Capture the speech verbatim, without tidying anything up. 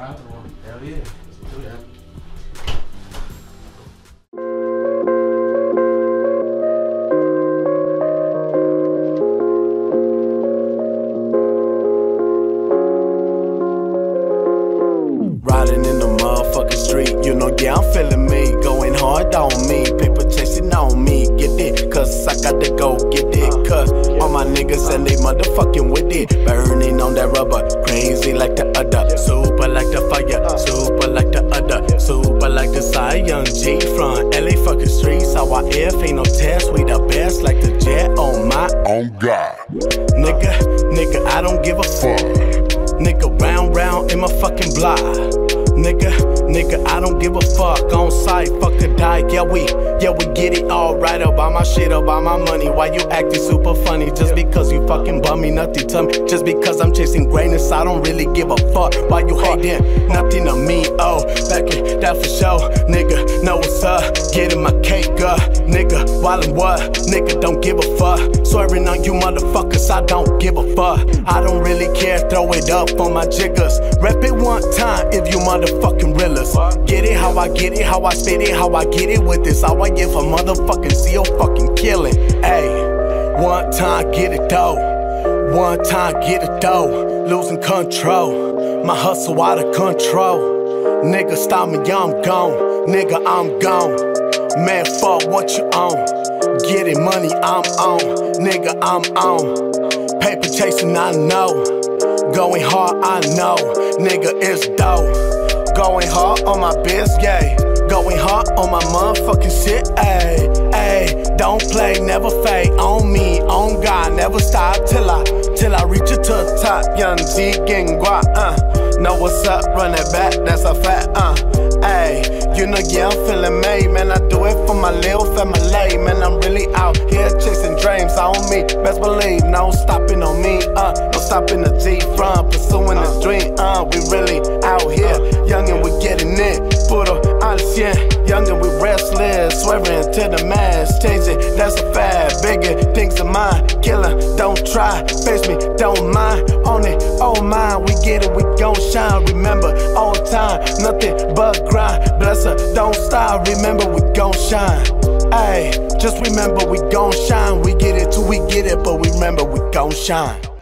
ride through them. Hell yeah. Let's do that. Riding in the motherfucking street, you know, yeah, I'm feeling me. Going hard on me, paper chasing on me. Get it, cause I got to go get it. Cause all my niggas and they motherfucking with it. Burning on that rubber, crazy like the other. Super like the fire, super like the other. Super like the Cy Young G from L A fucking streets. How I F, ain't no test, we the best like the jet on my own God. Nigga, nigga, I don't give a fuck. Nigga, round, round in my fucking block. Nigga, nigga, I don't give a fuck. On sight, fuck a die. Yeah, we, yeah, we get it all right. About my shit, about my money. Why you acting super funny? Just because you fucking bum me, nothing to me. Just because I'm chasing greatness, I don't really give a fuck. Why you hating? Nothing to me. Oh, back it, that for sure. Nigga, know what's up. Getting my cake up. Nigga, wildin' what? Nigga, don't give a fuck. Swearing on you motherfuckers, I don't give a fuck. I don't really care, throw it up on my jiggers. Rep it one time if you motherfucking realers. Get it how I get it, how I spit it, how I get it with this. How I give a motherfucking seal fucking killing. Ayy, one time get it though. One time get it though. Losing control. My hustle out of control. Nigga stop me, I'm gone. Nigga, I'm gone. Man, fuck what you own. Getting money, I'm on. Nigga, I'm on. Paper chasing, I know. Going hard, I know. Nigga, it's dope. Going hard on my biz, yeah. Going hard on my motherfucking shit, ayy, ayy. Don't play, never fade. On me, on God, never stop till I, till I reach it to the top. Young G getting guap, uh. Know what's up, run it back, that's a fact, uh. Ayy, you know, yeah, I'm feeling made, man. I do it for my little family, man. I'm really out here chasing dreams on me. Best believe, no stopping on me, uh. No stopping the G from pursuing this dream, uh. We really out here, young and we getting it. Puro al cien, young and we restless. Swearing to the mass, changing, that's a fact. Bigger things of mine, killer, don't try. Face me, don't mind, on it, oh mine. We get it, we gon' shine. Remember, all time, nothing but grind. Bless her, don't stop, remember we gon' shine. Ayy, just remember we gon' shine. We get it till we get it, but remember we gon' shine.